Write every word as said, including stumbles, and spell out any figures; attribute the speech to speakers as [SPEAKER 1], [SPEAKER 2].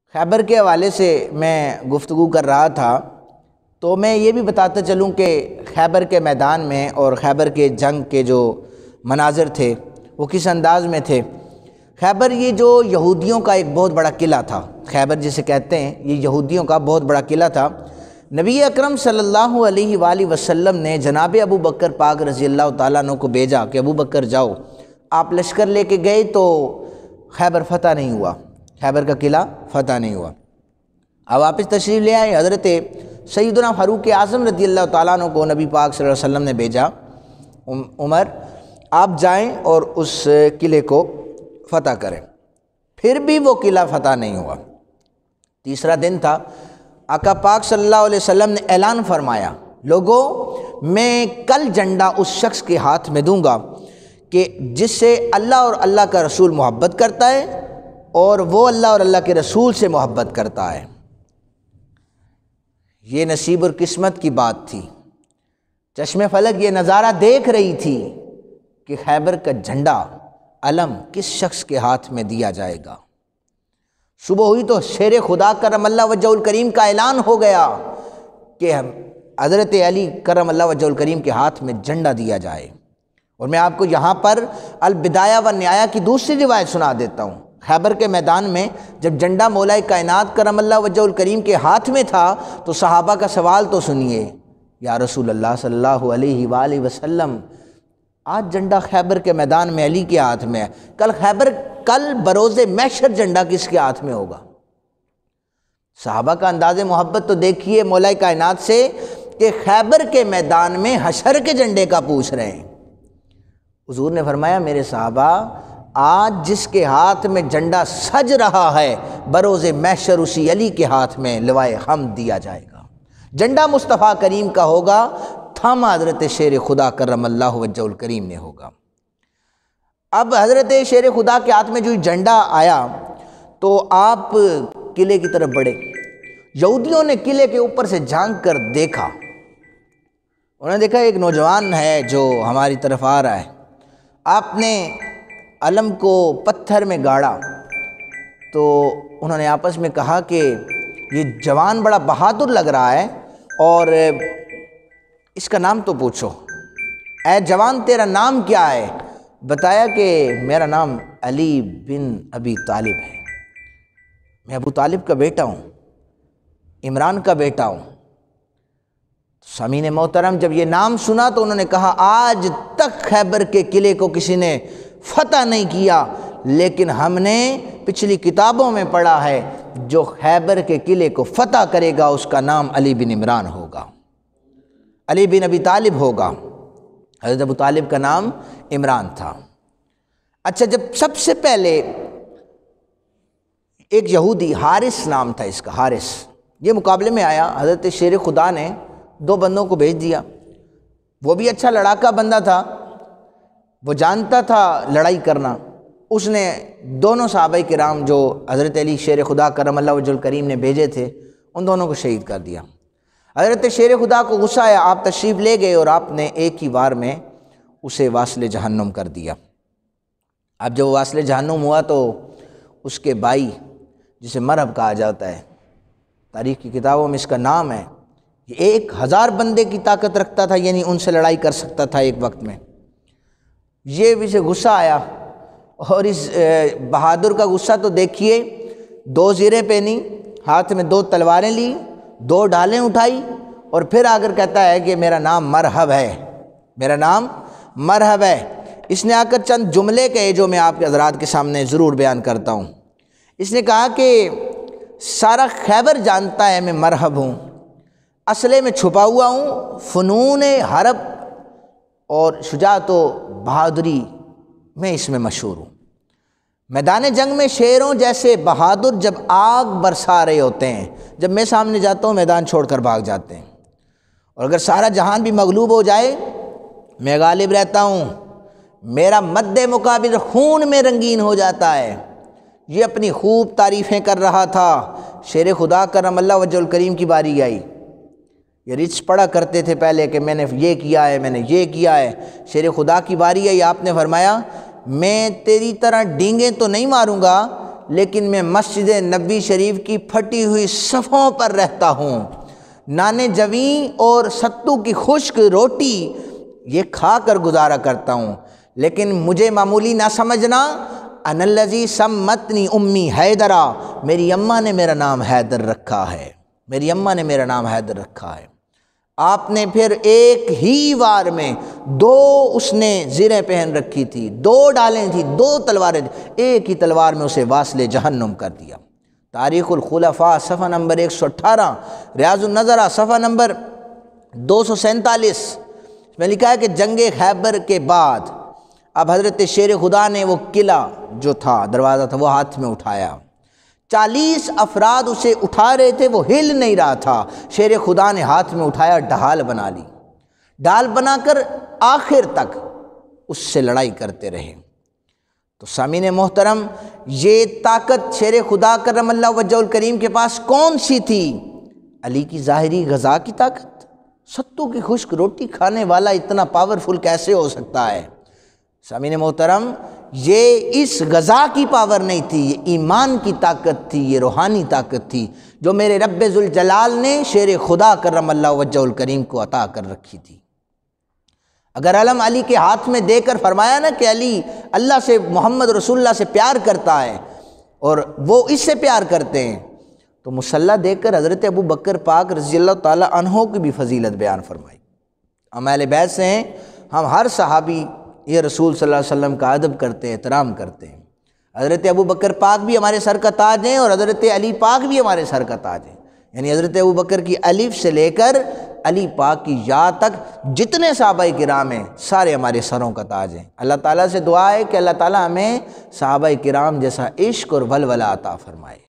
[SPEAKER 1] خیبر کے حوالے سے میں گفتگو کر رہا تھا تو میں یہ بھی بتاتا چلوں کہ خیبر کے میدان میں اور خیبر کے جنگ کے جو مناظر تھے وہ کس انداز میں تھے۔ خیبر یہ جو یہودیوں کا ایک بہت بڑا قلعہ تھا، خیبر جسے کہتے ہیں، یہ یہودیوں کا بہت بڑا قلعہ تھا۔ نبی اکرم صلی اللہ علیہ وآلہ وسلم نے جناب ابو بکر پاک رضی اللہ تعالیٰ عنہ کو بھیجا کہ ابو بکر جاؤ۔ آپ لشکر لے کے گئے تو خیبر فتح نہیں ہوا، خیبر کا قلعہ فتح نہیں ہوا۔ اب واپس تشریف لے آئے، حضرت سیدنا فاروق اعظم رضی اللہ تعالیٰ عنہ کو نبی پاک صلی اللہ علیہ وسلم نے بھیجا، عمر آپ جائیں اور اس قلعے کو فتح کریں۔ پھر بھی وہ قلعہ فتح نہیں ہوا۔ تیسرا دن تھا، آقا پاک صلی اللہ علیہ وسلم نے اعلان فرمایا، لوگوں میں کل جھنڈا اس شخص کے ہاتھ میں دوں گا کہ جس سے اللہ اور اللہ کا رسول محبت کرتا ہے اور وہ اللہ اور اللہ کے رسول سے محبت کرتا ہے۔ یہ نصیب اور قسمت کی بات تھی۔ چشم فلک یہ نظارہ دیکھ رہی تھی کہ خیبر کا جھنڈا، علم کس شخص کے ہاتھ میں دیا جائے گا۔ صبح ہوئی تو شیر خدا کرم اللہ وجہ الکریم کا اعلان ہو گیا کہ حضرت علی کرم اللہ وجہ الکریم کے ہاتھ میں جھنڈا دیا جائے۔ اور میں آپ کو یہاں پر البدایہ و نہایہ کی دوسری روایت سنا دیتا ہوں۔ خیبر کے میدان میں جب جھنڈا مولا کائنات کرم اللہ وجہ الکریم کے ہاتھ میں تھا تو صحابہ کا سوال تو سنیے، یا رسول اللہ صلی اللہ علیہ وآلہ وسلم، آج جھنڈا خیبر کے میدان میں علی کے ہاتھ میں ہے، کل خیبر کل بروز محشر جھنڈا کس کے ہاتھ میں ہوگا؟ صحابہ کا انداز محبت تو دیکھیے مولا کائنات سے کہ خیبر کے میدان میں حشر کے جھنڈے کا پوچھ رہے ہیں۔ حضور نے فرمایا، میرے صحابہ، آج جس کے ہاتھ میں جھنڈا سج رہا ہے بروز محشر اسی علی کے ہاتھ میں لوائے حمد دیا جائے گا، جھنڈا مصطفیٰ کریم کا ہوگا، تھام حضرت شیر خدا کرم اللہ وجہ الکریم نے ہوگا۔ اب حضرت شیر خدا کے ہاتھ میں جو جھنڈا آیا تو آپ قلعے کی طرف بڑھے۔ یہودیوں نے قلعے کے اوپر سے جھانک کر دیکھا، انہوں نے دیکھا ایک نوجوان ہے جو ہماری طرف آ رہا ہے۔ آپ نے علم کو پتھر میں گاڑا تو انہوں نے آپس میں کہا کہ یہ جوان بڑا بہادر لگ رہا ہے اور اس کا نام تو پوچھو، اے جوان تیرا نام کیا ہے؟ بتایا کہ میرا نام علی بن ابی طالب ہے، میں ابو طالب کا بیٹا ہوں، عمران کا بیٹا ہوں۔ سامعین محترم، جب یہ نام سنا تو انہوں نے کہا، آج تک خیبر کے قلعے کو کسی نے فتح نہیں کیا، لیکن ہم نے پچھلی کتابوں میں پڑھا ہے جو خیبر کے قلعے کو فتح کرے گا اس کا نام علی بن عمران ہوگا، علی بن ابی طالب ہوگا۔ حضرت ابو طالب کا نام عمران تھا۔ اچھا، جب سب سے پہلے ایک یہودی، حارث نام تھا اس کا، حارث، یہ مقابلے میں آیا، حضرت شیر خدا نے دو بندوں کو بھیج دیا۔ وہ بھی اچھا لڑاکا بندہ تھا، وہ جانتا تھا لڑائی کرنا۔ اس نے دونوں صحابہ کرام جو حضرت علی شیر خدا کرم اللہ وجہ الکریم نے بھیجے تھے ان دونوں کو شہید کر دیا۔ حضرت شیر خدا کو غصہ آیا، آپ تشریف لے گئے اور آپ نے ایک ہی وار میں اسے واصل جہنم کر دیا۔ اب جب وہ واصل جہنم ہوا تو اس کے بھائی، جسے مرہب کہا جاتا ہے، تاریخ کی کتابوں میں اس کا نام ہے، یہ ایک ہزار بندے کی طاقت رکھتا تھا، یعنی ان سے لڑائی کر سکتا تھا ایک وقت میں۔ یہ بھی سے غصہ آیا اور اس بہادر کا غصہ تو دیکھیے، دو زیریں پہنی، ہاتھ میں دو تلواریں لی، دو ڈالیں اٹھائی اور پھر آ کر کہتا ہے کہ میرا نام مرحب ہے، میرا نام مرحب ہے۔ اس نے آ کر چند جملے کہے جو میں آپ کے حضرات کے سامنے ضرور بیان کرتا ہوں۔ اس نے کہا کہ سارا خیبر جانتا ہے میں مرحب ہوں، اصلے میں چھپا ہوا ہوں، فنون حرب اور شجاعت و بہادری میں اس میں مشہور ہوں۔ میدان جنگ میں شیروں جیسے بہادر جب آگ برسا رہے ہوتے ہیں، جب میں سامنے جاتا ہوں میدان چھوڑ کر بھاگ جاتے ہیں، اور اگر سارا جہان بھی مغلوب ہو جائے میں غالب رہتا ہوں، میرا مد مقابل خون میں رنگین ہو جاتا ہے۔ یہ اپنی خوب تعریفیں کر رہا تھا۔ شیر خدا کرم اللہ وجہ الکریم کی باری آئی، یہ رچ پڑھا کرتے تھے پہلے کہ میں نے یہ کیا ہے، میں نے یہ کیا ہے۔ شیر خدا کی باری آئی، آپ نے فرمایا میں تیری طرح ڈینگیں تو نہیں ماروں گا، لیکن میں مسجد نبی شریف کی پھٹی ہوئی صفوں پر رہتا ہوں، نانے جویں اور ستو کی خشک روٹی یہ کھا کر گزارا کرتا ہوں، لیکن مجھے معمولی نہ سمجھنا۔ ان الذی سمتنی امی حیدرا، میری اماں نے میرا نام حیدر رکھا ہے، میری اماں نے میرا نام حیدر رکھا ہے۔ آپ نے پھر ایک ہی وار میں دو اس نے زریں پہن رکھی تھی، دو ڈالیں تھی، دو تلواریں تھی، ایک ہی تلوار میں اسے واصل جہنم کر دیا۔ تاریخ الخلفاء صفحہ نمبر ایک سو اٹھارہ، ریاض النظرہ صفحہ نمبر دو سو سینتالیس میں لکھا ہے کہ جنگ خیبر کے بعد اب حضرت شیر خدا نے وہ قلعہ جو تھا، دروازہ تھا، وہ ہاتھ میں اٹھایا۔ چالیس افراد اسے اٹھا رہے تھے، وہ ہل نہیں رہا تھا، شیر خدا نے ہاتھ میں اٹھایا، ڈھال بنا لی، ڈھال بنا کر آخر تک اس سے لڑائی کرتے رہے۔ تو سامعین محترم، یہ طاقت شیر خدا کرم اللہ وجہ الکریم کے پاس کون سی تھی؟ علی کی ظاہری غذا کی طاقت۔ ستو کی خشک روٹی کھانے والا اتنا پاورفل کیسے ہو سکتا ہے؟ سامعین محترم، یہ اس غذا کی پاور نہیں تھی، یہ ایمان کی طاقت تھی، یہ روحانی طاقت تھی جو میرے رب ذوالجلال نے شیر خدا کرم اللہ وجہ الکریم کو عطا کر رکھی تھی۔ اگر علم علی کے ہاتھ میں دے کر فرمایا نا کہ علی اللہ سے، محمد رسول اللہ سے پیار کرتا ہے اور وہ اس سے پیار کرتے ہیں، تو مسلح دے کر حضرت ابو بکر پاک رضی اللہ تعالی عنہ کی بھی فضیلت بیان فرمائی۔ ہم اہل بیت سے ہیں، ہم ہر صحابی یہ رسول صلی اللہ علیہ وسلم کا ادب کرتے ہیں، احترام کرتے ہیں۔ حضرت ابو بکر پاک بھی ہمارے سر کا تاج ہیں اور حضرت علی پاک بھی ہمارے سر کا تاج ہیں، یعنی حضرت ابو بکر کی الف سے لے کر علی پاک کی یا تک جتنے صحابہ کرام ہیں سارے ہمارے سروں کا تاج ہیں۔ اللہ تعالیٰ سے دعا ہے کہ اللہ تعالیٰ ہمیں صحابہ کرام جیسا عشق اور ولولہ عطا فرمائے۔